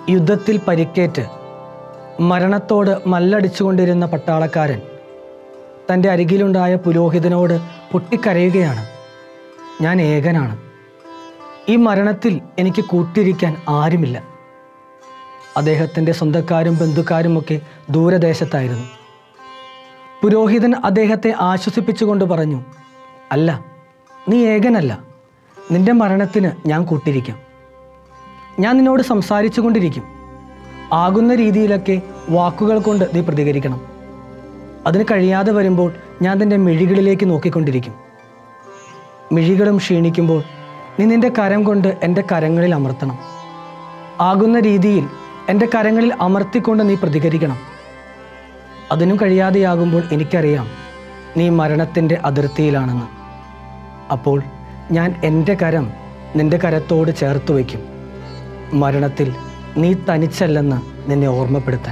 യുദ്ധത്തിൽ പരിക്കേറ്റ് മരണത്തോട് മല്ലടിച്ചുകൊണ്ടിരുന്ന പട്ടാളക്കാരൻ തൻ്റെ അരികിലുണ്ടായ പുരോഹിതനോട് പൊട്ടിക്കരയുകയാണ്. ഞാൻ ഏകനാണ്. ഈ മരണത്തിൽ എനിക്ക് കൂട്ടിരിക്കാൻ ആരുമില്ല. അദ്ദേഹത്തിൻ്റെ സ്വന്തക്കാരും ബന്ധുക്കാരുമൊക്കെ ദൂരദേശത്തായിരുന്നു. പുരോഹിതൻ അദ്ദേഹത്തെ ആശ്വസിപ്പിച്ചുകൊണ്ട് പറഞ്ഞു, അല്ല, നീ ഏകനല്ല. നിന്റെ മരണത്തിന് ഞാൻ കൂട്ടിരിക്കാം. ഞാൻ നിന്നോട് സംസാരിച്ചു കൊണ്ടിരിക്കും. ആകുന്ന രീതിയിലൊക്കെ വാക്കുകൾ കൊണ്ട് നീ പ്രതികരിക്കണം. അതിന് കഴിയാതെ വരുമ്പോൾ ഞാൻ നിൻ്റെ മിഴികളിലേക്ക് നോക്കിക്കൊണ്ടിരിക്കും. മിഴികളും ക്ഷീണിക്കുമ്പോൾ നീ നിൻ്റെ കരം കൊണ്ട് എൻ്റെ കരങ്ങളിൽ അമർത്തണം. ആകുന്ന രീതിയിൽ എൻ്റെ കരങ്ങളിൽ അമർത്തിക്കൊണ്ട് നീ പ്രതികരിക്കണം. അതിനും കഴിയാതെയാകുമ്പോൾ എനിക്കറിയാം നീ മരണത്തിൻ്റെ അതിർത്തിയിലാണെന്ന്. അപ്പോൾ ഞാൻ എൻ്റെ കരം നിൻ്റെ കരത്തോട് ചേർത്ത് വയ്ക്കും, മരണത്തിൽ നീ തനിച്ചല്ലെന്ന് നിന്നെ ഓർമ്മപ്പെടുത്താൻ.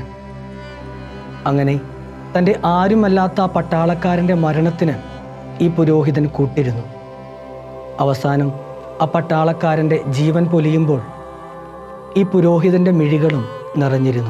അങ്ങനെ തൻ്റെ ആരുമല്ലാത്ത ആ പട്ടാളക്കാരൻ്റെ മരണത്തിന് ഈ പുരോഹിതൻ കൂട്ടിരുന്നു. അവസാനം ആ പട്ടാളക്കാരൻ്റെ ജീവൻ പൊലിയുമ്പോൾ ഈ പുരോഹിതൻ്റെ മിഴികളും നിറഞ്ഞിരുന്നു.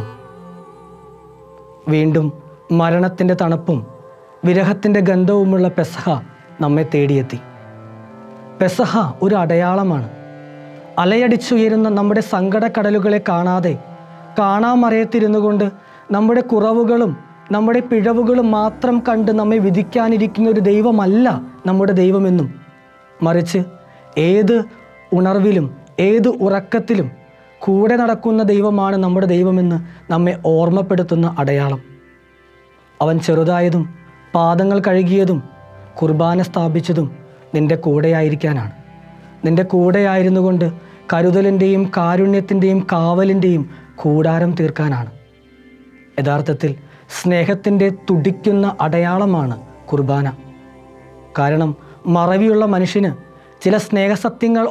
വീണ്ടും മരണത്തിൻ്റെ തണുപ്പും വിരഹത്തിൻ്റെ ഗന്ധവുമുള്ള പെസഹ നമ്മെ തേടിയെത്തി. പെസഹ ഒരു അടയാളമാണ്. അലയടിച്ചുയരുന്ന നമ്മുടെ സങ്കടക്കടലുകളെ കാണാതെ കാണാമറയത്തിരുന്നു കൊണ്ട് നമ്മുടെ കുറവുകളും നമ്മുടെ പിഴവുകളും മാത്രം കണ്ട് നമ്മെ വിധിക്കാനിരിക്കുന്ന ഒരു ദൈവമല്ല നമ്മുടെ ദൈവമെന്നും, മറിച്ച് ഏത് ഉണർവിലും ഏത് ഉറക്കത്തിലും കൂടെ നടക്കുന്ന ദൈവമാണ് നമ്മുടെ ദൈവമെന്ന് നമ്മെ ഓർമ്മപ്പെടുത്തുന്ന അടയാളം. അവൻ ചെറുതായതും പാദങ്ങൾ കഴുകിയതും കുർബാന സ്ഥാപിച്ചതും നിൻ്റെ കൂടെയായിരിക്കാനാണ്. നിൻ്റെ കൂടെയായിരുന്നു കൊണ്ട് കരുതലിൻ്റെയും കാരുണ്യത്തിൻ്റെയും കാവലിൻ്റെയും കൂടാരം തീർക്കാനാണ്. യഥാർത്ഥത്തിൽ സ്നേഹത്തിൻ്റെ തുടിക്കുന്ന അടയാളമാണ് കുർബാന. കാരണം മറവിയുള്ള മനുഷ്യന് ചില സ്നേഹസത്യങ്ങൾ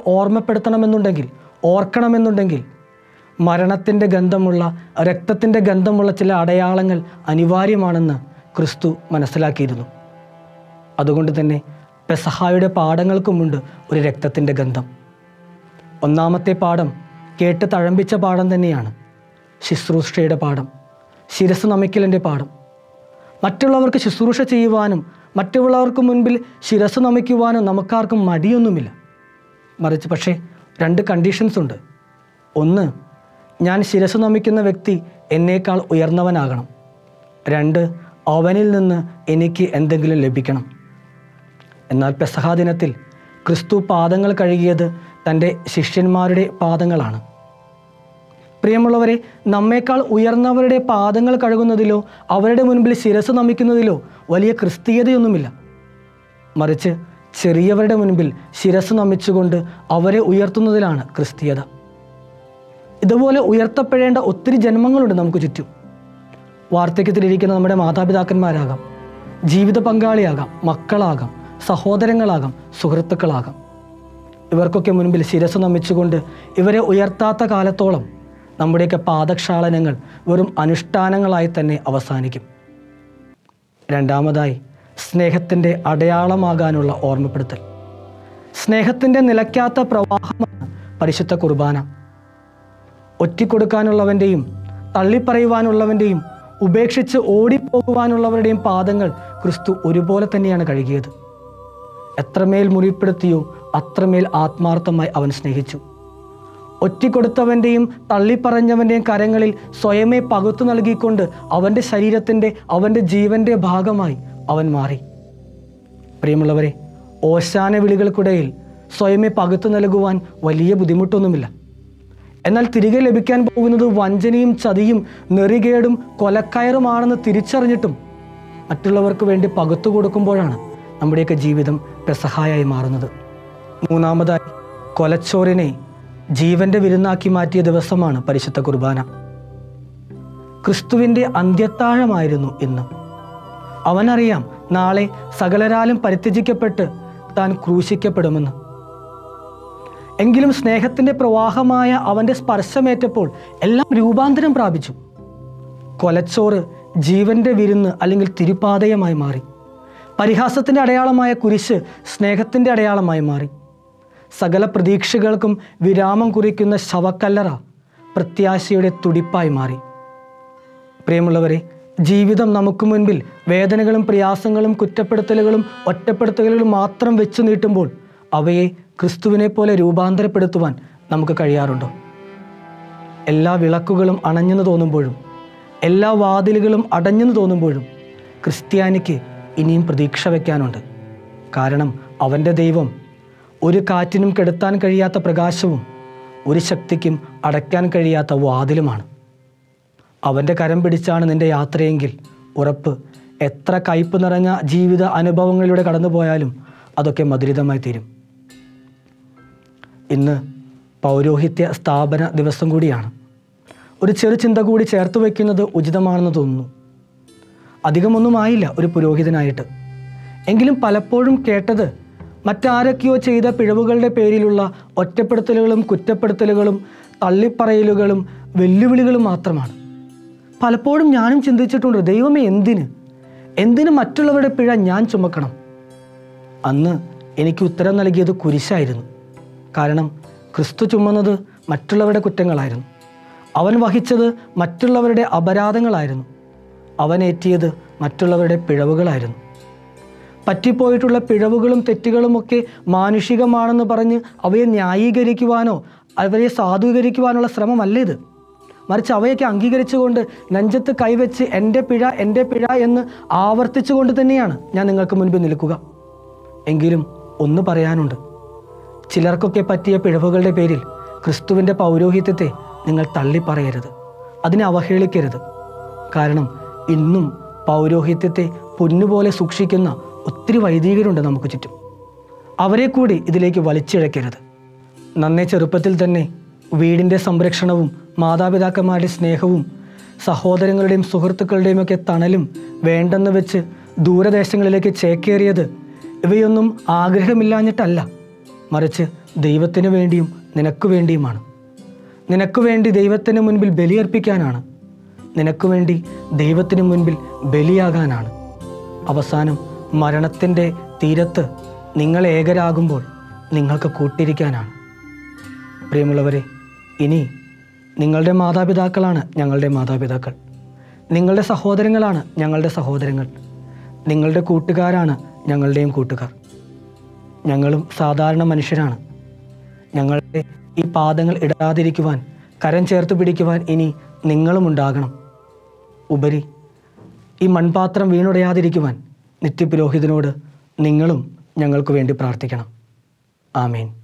ഓർക്കണമെന്നുണ്ടെങ്കിൽ മരണത്തിൻ്റെ ഗന്ധമുള്ള രക്തത്തിൻ്റെ ഗന്ധമുള്ള ചില അടയാളങ്ങൾ അനിവാര്യമാണെന്ന് ക്രിസ്തു മനസ്സിലാക്കിയിരുന്നു. അതുകൊണ്ട് തന്നെ പെസഹായുടെ പാഠങ്ങൾക്കുമുണ്ട് ഒരു രക്തത്തിൻ്റെ ഗന്ധം. ഒന്നാമത്തെ പാഠം കേട്ട് തഴമ്പിച്ച പാഠം തന്നെയാണ്. ശുശ്രൂഷയുടെ പാഠം, ശിരസ് നമിക്കലിൻ്റെ പാഠം. മറ്റുള്ളവർക്ക് ശുശ്രൂഷ ചെയ്യുവാനും മറ്റുള്ളവർക്ക് മുൻപിൽ ശിരസ് നമിക്കുവാനും നമുക്കാർക്കും മടിയൊന്നുമില്ല. മറിച്ച് പക്ഷേ 2 കണ്ടീഷൻസ് ഉണ്ട്. ഒന്ന്, ഞാൻ ശിരസ് നമിക്കുന്ന വ്യക്തി എന്നേക്കാൾ ഉയർന്നവനാകണം. 2, അവനിൽ നിന്ന് എനിക്ക് എന്തെങ്കിലും ലഭിക്കണം. എന്നാൽ പെസഹാ ദിനത്തിൽ ക്രിസ്തു പാദങ്ങൾ കഴുകിയത് തൻ്റെ ശിഷ്യന്മാരുടെ പാദങ്ങളാണ്. പ്രിയമുള്ളവരെ, നമ്മേക്കാൾ ഉയർന്നവരുടെ പാദങ്ങൾ കഴുകുന്നതിലോ അവരുടെ മുൻപിൽ ശിരസ് നമിക്കുന്നതിലോ വലിയ ക്രിസ്തീയതയൊന്നുമില്ല. മറിച്ച് ചെറിയവരുടെ മുൻപിൽ ശിരസ് നമിച്ചുകൊണ്ട് അവരെ ഉയർത്തുന്നതിലാണ് ക്രിസ്തീയത. ഇതുപോലെ ഉയർത്തപ്പെടേണ്ട ഒത്തിരി ജന്മങ്ങളുണ്ട് നമുക്ക് ചുറ്റും. വാർദ്ധക്യത്തിലിരിക്കുന്ന നമ്മുടെ മാതാപിതാക്കന്മാരാകാം, ജീവിത പങ്കാളിയാകാം, മക്കളാകാം, സഹോദരങ്ങളാകാം, സുഹൃത്തുക്കളാകാം. ഇവർക്കൊക്കെ മുൻപിൽ ശിരസ് നമിച്ചുകൊണ്ട് ഇവരെ ഉയർത്താത്ത കാലത്തോളം നമ്മുടെയൊക്കെ പാദക്ഷാളനങ്ങൾ വെറും അനുഷ്ഠാനങ്ങളായി തന്നെ അവസാനിക്കും. രണ്ടാമതായി, സ്നേഹത്തിൻ്റെ അടയാളമാകാനുള്ള ഓർമ്മപ്പെടുത്തൽ. സ്നേഹത്തിൻ്റെ നിലയ്ക്കാത്ത പ്രവാഹമാണ് പരിശുദ്ധ കുർബാന. ഒറ്റിക്കൊടുക്കാനുള്ളവൻ്റെയും തള്ളിപ്പറയുവാനുള്ളവൻ്റെയും ഉപേക്ഷിച്ച് ഓടിപ്പോകുവാനുള്ളവരുടെയും പാദങ്ങൾ ക്രിസ്തു ഒരുപോലെ തന്നെയാണ് കഴുകിയത്. എത്രമേൽ മുറിപ്പെടുത്തിയോ അത്രമേൽ ആത്മാർത്ഥമായി അവൻ സ്നേഹിച്ചു. ഒറ്റിക്കൊടുത്തവൻ്റെയും തള്ളിപ്പറഞ്ഞവൻ്റെയും കരങ്ങളിൽ സ്വയമേ പകുത്തു നൽകിക്കൊണ്ട് അവൻ്റെ ശരീരത്തിൻ്റെ അവൻ്റെ ജീവൻ്റെ ഭാഗമായി അവൻ മാറി. പ്രിയമുള്ളവരെ, ഓശാന വിളികൾക്കിടയിൽ സ്വയമേ പകുത്തു നൽകുവാൻ വലിയ ബുദ്ധിമുട്ടൊന്നുമില്ല. എന്നാൽ തിരികെ ലഭിക്കാൻ പോകുന്നത് വഞ്ചനയും ചതിയും നെറികേടും കൊലക്കയറുമാണെന്ന് തിരിച്ചറിഞ്ഞിട്ടും മറ്റുള്ളവർക്ക് വേണ്ടി പകുത്തു കൊടുക്കുമ്പോഴാണ് നമ്മുടെയൊക്കെ ജീവിതം പെസഹായായി മാറുന്നത്. മൂന്നാമതായി, കൊലച്ചോറിനെ ജീവൻ്റെ വിരുന്നാക്കി മാറ്റിയ ദിവസമാണ് പരിശുദ്ധ കുർബാന. ക്രിസ്തുവിൻ്റെ അന്ത്യത്താഴമായിരുന്നു ഇന്ന്. അവനറിയാം നാളെ സകലരാലും പരിത്യജിക്കപ്പെട്ട് താൻ ക്രൂശിക്കപ്പെടുമെന്ന്. എങ്കിലും സ്നേഹത്തിൻ്റെ പ്രവാഹമായ അവൻ്റെ സ്പർശമേറ്റപ്പോൾ എല്ലാം രൂപാന്തരം പ്രാപിച്ചു. കൊലച്ചോറ് ജീവൻ്റെ വിരുന്ന് അല്ലെങ്കിൽ തിരുപാതയമായി മാറി. പരിഹാസത്തിൻ്റെ അടയാളമായ കുരിശ് സ്നേഹത്തിൻ്റെ അടയാളമായി മാറി. സകല പ്രതീക്ഷകൾക്കും വിരാമം കുറിക്കുന്ന ശവക്കല്ലറ പ്രത്യാശയുടെ തുടിപ്പായി മാറി. പ്രിയമുള്ളവരെ, ജീവിതം നമുക്ക് മുൻപിൽ വേദനകളും പ്രയാസങ്ങളും കുറ്റപ്പെടുത്തലുകളും ഒറ്റപ്പെടുത്തലുകളും മാത്രം വെച്ചു നീട്ടുമ്പോൾ അവയെ ക്രിസ്തുവിനെ പോലെ രൂപാന്തരപ്പെടുത്തുവാൻ നമുക്ക് കഴിയാറുണ്ടോ? എല്ലാ വിളക്കുകളും അണഞ്ഞെന്ന് തോന്നുമ്പോഴും എല്ലാ വാതിലുകളും അടഞ്ഞെന്ന് തോന്നുമ്പോഴും ക്രിസ്ത്യാനിക്ക് ഇനിയും പ്രതീക്ഷ വയ്ക്കാനുണ്ട്. കാരണം അവൻ്റെ ദൈവം ഒരു കാറ്റിനും കെടുത്താൻ കഴിയാത്ത പ്രകാശവും ഒരു ശക്തിക്കും അടയ്ക്കാൻ കഴിയാത്ത വാതിലുമാണ്. അവൻ്റെ കരം പിടിച്ചാണ് നിൻ്റെ യാത്രയെങ്കിൽ ഉറപ്പ് എത്ര കയ്പ് നിറഞ്ഞ ജീവിത അനുഭവങ്ങളിലൂടെ കടന്നു പോയാലും അതൊക്കെ മധുരിതമായി തീരും. ഇന്ന് പൗരോഹിത്യ സ്ഥാപന ദിവസം കൂടിയാണ്. ഒരു ചെറു ചിന്ത കൂടി ചേർത്ത് വയ്ക്കുന്നത് ഉചിതമാണെന്ന് തോന്നുന്നു. അധികമൊന്നും ആയില്ല ഒരു പുരോഹിതനായിട്ട്. എങ്കിലും പലപ്പോഴും കേട്ടത് മറ്റാരൊക്കെയോ ചെയ്ത പിഴവുകളുടെ പേരിലുള്ള ഒറ്റപ്പെടുത്തലുകളും കുറ്റപ്പെടുത്തലുകളും തള്ളിപ്പറയലുകളും വെല്ലുവിളികളും മാത്രമാണ്. പലപ്പോഴും ഞാനും ചിന്തിച്ചിട്ടുണ്ട്, ദൈവമേ എന്തിന് മറ്റുള്ളവരുടെ പിഴ ഞാൻ ചുമക്കണം? അന്ന് എനിക്ക് ഉത്തരം നൽകിയത് കുരിശായിരുന്നു. കാരണം ക്രിസ്തു ചുമന്നത് മറ്റുള്ളവരുടെ കുറ്റങ്ങളായിരുന്നു. അവൻ വഹിച്ചത് മറ്റുള്ളവരുടെ അപരാധങ്ങളായിരുന്നു. അവൻ ഏറ്റിയത് മറ്റുള്ളവരുടെ പിഴവുകളായിരുന്നു. പറ്റിപ്പോയിട്ടുള്ള പിഴവുകളും തെറ്റുകളുമൊക്കെ മാനുഷികമാണെന്ന് പറഞ്ഞ് അവയെ ന്യായീകരിക്കുവാനോ അവയെ സാധൂകരിക്കുവാനുള്ള ശ്രമമല്ല ഇത്. മറിച്ച് അവയൊക്കെ അംഗീകരിച്ചുകൊണ്ട് നെഞ്ചത്ത് കൈവച്ച് എൻ്റെ പിഴ എന്ന് ആവർത്തിച്ചുകൊണ്ട് തന്നെയാണ് ഞാൻ നിങ്ങൾക്ക് മുൻപിൽ നിൽക്കുക. എങ്കിലും ഒന്ന് പറയാനുണ്ട്. ചിലർക്കൊക്കെ പറ്റിയ പിഴവുകളുടെ പേരിൽ ക്രിസ്തുവിൻ്റെ പൗരോഹിത്യത്തെ നിങ്ങൾ തള്ളിപ്പറയരുത്, അതിനെ അവഹേളിക്കരുത്. കാരണം ഇന്നും പൗരോഹിത്യത്തെ പൊന്നുപോലെ സൂക്ഷിക്കുന്ന ഒത്തിരി വൈദികരുണ്ട് നമുക്ക് ചുറ്റും. അവരെ കൂടി ഇതിലേക്ക് വലിച്ചിഴക്കരുത്. നന്നേ ചെറുപ്പത്തിൽ തന്നെ വീടിൻ്റെ സംരക്ഷണവും മാതാപിതാക്കന്മാരുടെ സ്നേഹവും സഹോദരങ്ങളുടെയും സുഹൃത്തുക്കളുടെയും ഒക്കെ തണലും വേണ്ടെന്ന് വെച്ച് ദൂരദേശങ്ങളിലേക്ക് ചേക്കേറിയത് ഇവയൊന്നും ആഗ്രഹമില്ലാഞ്ഞിട്ടല്ല, മറിച്ച് ദൈവത്തിനു വേണ്ടിയും നിനക്കു വേണ്ടിയുമാണ്. നിനക്കു വേണ്ടി ദൈവത്തിന് മുൻപിൽ ബലിയർപ്പിക്കാനാണ്. നിനക്കു വേണ്ടി ദൈവത്തിന് മുൻപിൽ ബലിയാകാനാണ്. അവസാനം മരണത്തിൻ്റെ തീരത്ത് നിങ്ങൾ ഏകരാകുമ്പോൾ നിങ്ങൾക്ക് കൂട്ടിരിക്കാനാണ്. പ്രിയമുള്ളവരെ, ഇനി നിങ്ങളുടെ മാതാപിതാക്കളാണ് ഞങ്ങളുടെ മാതാപിതാക്കൾ, നിങ്ങളുടെ സഹോദരങ്ങളാണ് ഞങ്ങളുടെ സഹോദരങ്ങൾ, നിങ്ങളുടെ കൂട്ടുകാരാണ് ഞങ്ങളുടെയും കൂട്ടുകാർ. ഞങ്ങളും സാധാരണ മനുഷ്യരാണ്. ഞങ്ങളുടെ ഈ പാദങ്ങൾ ഇടാതിരിക്കുവാൻ, കരം ചേർത്ത് പിടിക്കുവാൻ ഇനി നിങ്ങളും ഉണ്ടാകണം. ഉപരി ഈ മൺപാത്രം വീണുടയാതിരിക്കുവാൻ നിത്യപുരോഹിതനോട് നിങ്ങളും ഞങ്ങൾക്ക് വേണ്ടി പ്രാർത്ഥിക്കണം. ആമേൻ.